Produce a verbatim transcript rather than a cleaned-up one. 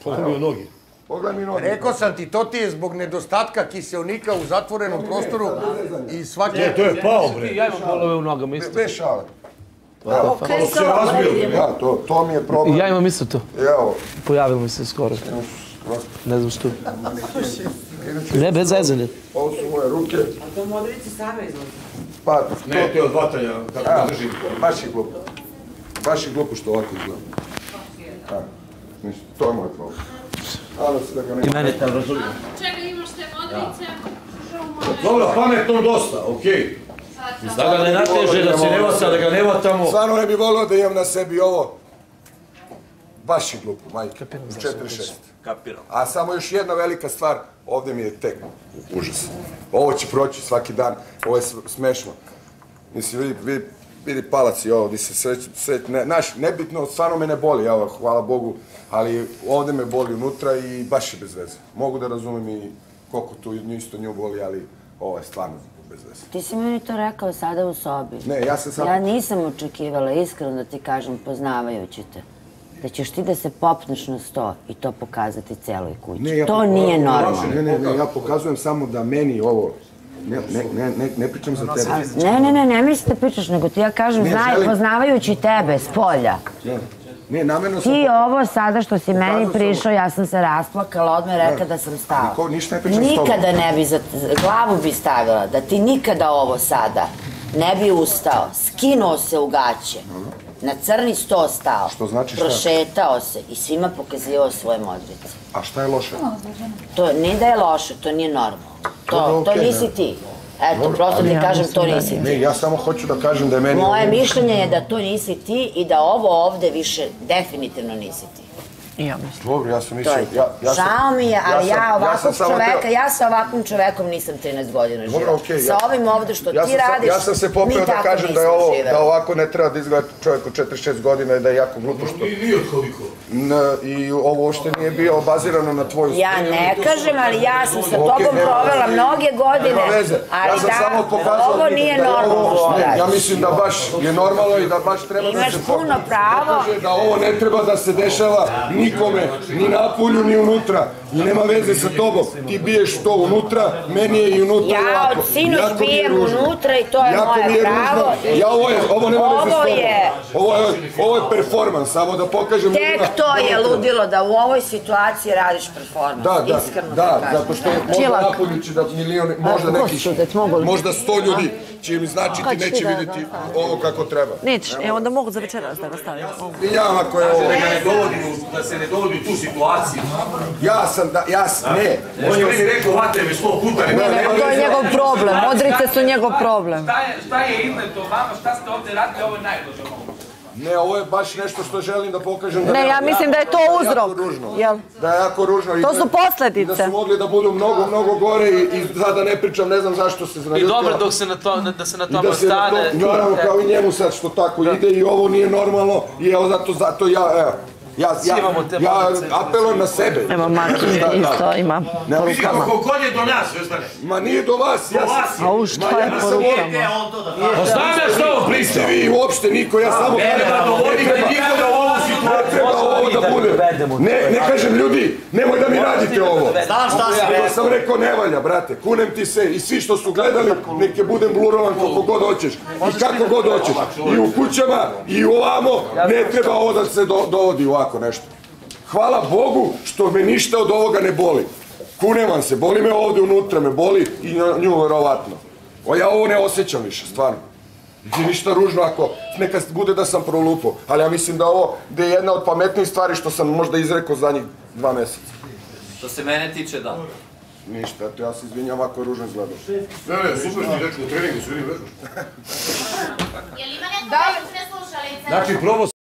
Pogledaj mi nogi. Pogledaj mi nogi. Rekao sam ti, to ti je zbog nedostatka kiseonika u zatvorenom prostoru i svaki... Ne, to je pao, bre. Ja imam bolove u nogama isto. Bez šale. Ali se razbio. Ja, to mi je problem. Ja imam isto to. Evo. Pojavilo mi se skoro. Ne znam što. Ne, bez zezanja. Ovo su moje ruke. A to modrici same izlaze? Pa, Ne, to je od vatanja, kako da držim. baš je glupo. Baš je glupo što ovako izgleda. To je moj problem. I mene tam razumijem. Čega imaš te modrice? Dobro, pametno dosta, okej. Da ga ne nateže, da se ne vata, da ga ne vatamo. Stvarno ne bi volio da imam na sebi ovo. Baš je glupo, majke. četiri šest. Kapiram. A samo još jedna velika stvar, ovde mi je tek užas. Ovo će proći svaki dan, ovo je smešno. Mislim, vidi, vidi, vidi palac i ovo, gdje se sreć, sreć, ne, znaš, nebitno, stvarno me ne boli, evo, hvala Bogu, ali ovde me boli unutra i baš je bez veze. Mogu da razumem i koliko tu isto nju boli, ali ovo je stvarno bez veze. Ti si meni to rekao sada u sobi. Ne, ja sam samo... Ja nisam očekivala, iskreno da ti kažem, poznavajući te, da ćeš ti da se popneš na sto i to pokazati celoj kući. To nije normalno. Ne, ne, ne, ja pokazujem samo da meni ovo... Ne, ne, ne, ne pričam za tebe. Ne, ne, ne, ne misli da pričaš, nego ti ja kažem, znaj, poznavajući tebe, s polja. Ne, namjerno sam... Ti ovo sada što si meni prišao, ja sam se rasplakala, odmah rekla da sam stala. Ništa ne pričam s tobom. Nikada ne bi, glavu bi stavila, da ti nikada ovo sada ne bi ustao, skinuo se u gaće, na crni sto stao, prošetao se i svima pokazivao svoje modrice. A šta je loše? To ne da je loše, to nije normalno. To nisi ti. Eto, prosto ti kažem, to nisi ti. Ne, ja samo hoću da kažem da je meni... Moje mišljenje je da to nisi ti i da ovo ovde više definitivno nisi ti. I ja mislim. Dobro, ja sam mislio... Žao mi je, ali ja ovakvog čoveka, ja sa ovakvim čovekom nisam trinaest godina živjela. Sa ovim ovde što ti radiš, ja sam se popeo da kažem da ovako ne treba da izgleda čovjek od četrdeset šest godina i da je jako glupo što... Nije od koliko. I ovo uopšte nije bio bazirano na tvoju... Ja ne kažem, ali ja sam sa tobom provela mnoge godine, ali da, ovo nije normalno. Ja mislim da baš je normalno i da baš treba da se... Imaš puno pravo. Da ovo ne treba da se dešava nikome, ni napolju, ni unutra. I nema veze sa tobom. Ti biješ to unutra, meni je i unutra ovako. Ja od sinoć bijem unutra i to je moje pravo. Ja ovo nema veze s tobom. Ovo je performans, samo da pokažem... Tek to je ludilo da u ovoj situaciji radiš performans. Iskreno da, da, zato što možda napolju će da milioni, možda nekih, možda sto ljudi će im značiti, neće vidjeti ovo kako treba. Neće, e onda mogu za večeras da ga stavim. Ja, ako je ovo... Da se ne dovodi u tu situaciju. Ja sam, da, ja sam, ne. On je meni rekao, vate me sto puta. Ne, to je njegov problem, modrice su njegov problem. Šta je izneto vama, šta ste ovdje radili, ovo je najbolje moguće. Ne, ovo je baš nešto što želim da pokažem. Ne, ja mislim da je to uzrok. Da je jako ružno. To su posljedice. Da su mogli da budu mnogo, mnogo gore i sada ne pričam, ne znam zašto se znaju. I dobro dok se na tome ostane. Naravno, kao i njemu sad što tako ide i ovo nije normalno i evo zato ja, evo. Ja apelujem na sebe. Evo, Markin isto ima porukama. Kogod je do nas, Vezdane? Ma nije do vas. A u što je porukama? Pa znam ja što ovo prište. Niste vi uopšte niko, ja samo... Ne treba dovoditi nikoga u ovu situaciju. Ne treba ovo da bude. Ne kažem ljudi, nemoj da mi radite ovo. Znam šta si rekao. Ja sam rekao ne valja, brate, kunem ti se i svi što su gledali, neke budem blurovan koliko god hoćeš i kako god hoćeš. I u kućama i ovamo, ne treba ovo da se dovodi ovako nešto. Hvala Bogu što me ništa od ovoga ne boli. Kunem vam se, boli me ovde unutra, me boli i nju verovatno. Ja ovo ne osjećam više, stvarno. Nije ništa ružno ako neka bude da sam prolupao, ali ja mislim da ovo je jedna od pametnijih stvari što sam možda izrekao zadnjih dva meseca. Što se mene tiče, da. Ništa, eto ja se izvinjam ako je ružno izgledao. Ne, ne, super ti dečko u treningu, sve vidim vežbaš. Je li ima neko koji su ne slušali? Znači, probao